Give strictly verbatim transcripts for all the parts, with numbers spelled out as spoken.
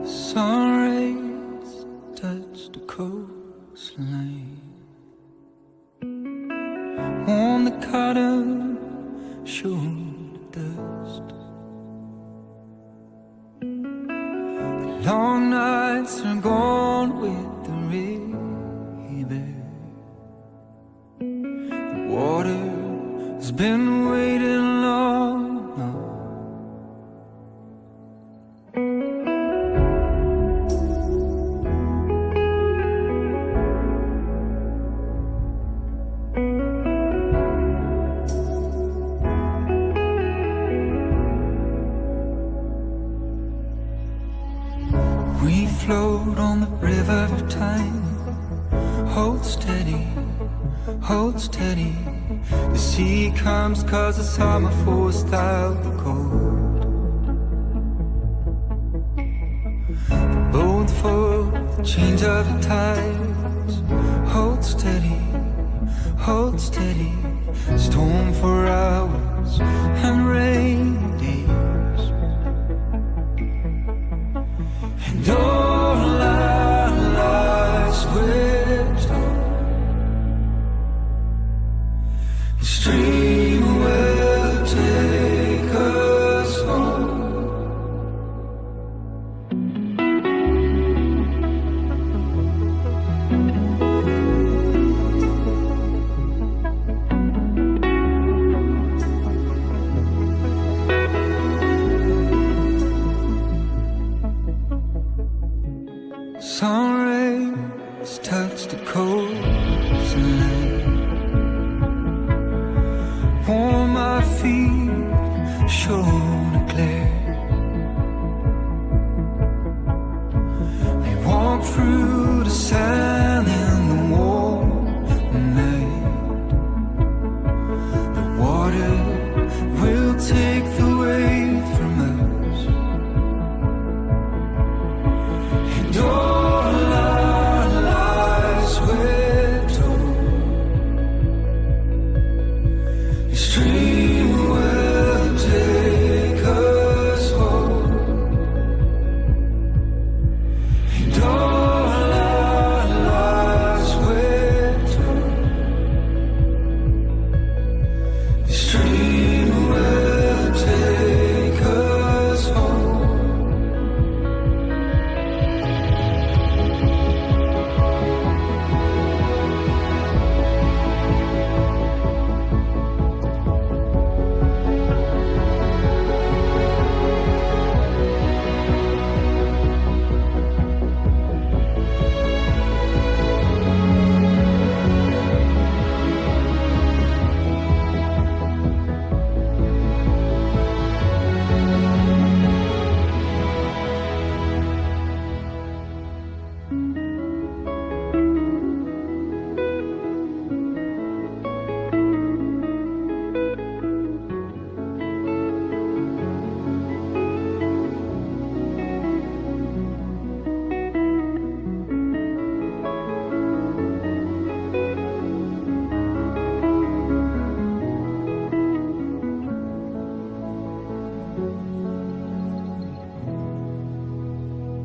Sun rays touch the coastline, on the cotton, show the dust. The long nights are gone with the river. The water's been waiting long. We float on the river of time. Hold steady, hold steady. The sea comes cause the summer forced out the cold. The boat for the change of the tides. Hold steady, hold steady. Storm for hours and rain days. And all our lives we're told, the stream will take us home. Sun rays touch the coastline, warm my feet, show the glare. We walk through the sand in the warm night. The water will take the weight from us. And all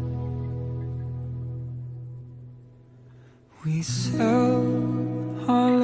we sell our